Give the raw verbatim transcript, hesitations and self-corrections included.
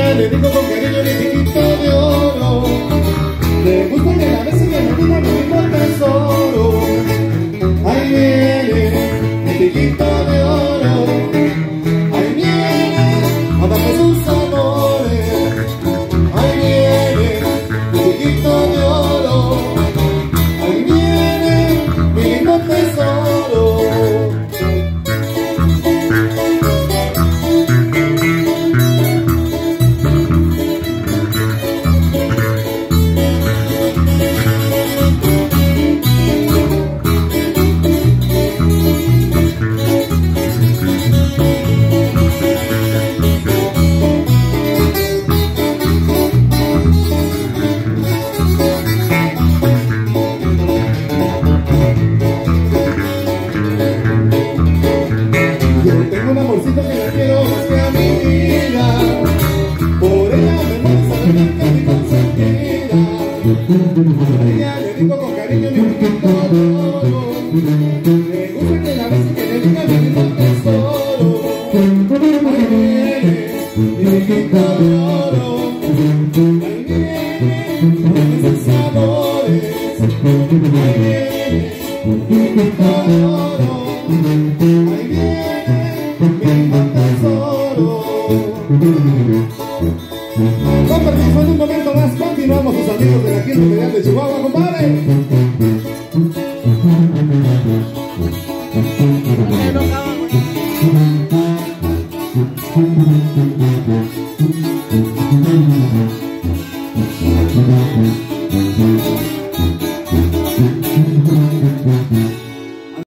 le digo con cariño mi chiquito de oro. Le gusta que la bese y que me diga mi mismo tesoro. Ahí viene mi chiquito de oro. Ahí viene a darme sus amores. Ahí viene mi chiquito de oro. Ahí viene mi lindo tesoro. Tengo un amorcito que la quiero más que a mi vida. Por ella me muero saber que mi consentida. A ella le digo con cariño mi chiquito de oro. Me gusta que la bese y que le diga mi lindo tesoro. Ahí viene mi chiquito de oro. Ahí viene mis amores. Ahí viene mi chiquito de oro. Ahí viene con permiso, en un momento más continuamos sus amigos de la Quinta Federal de Chihuahua, compadre. No, no, no.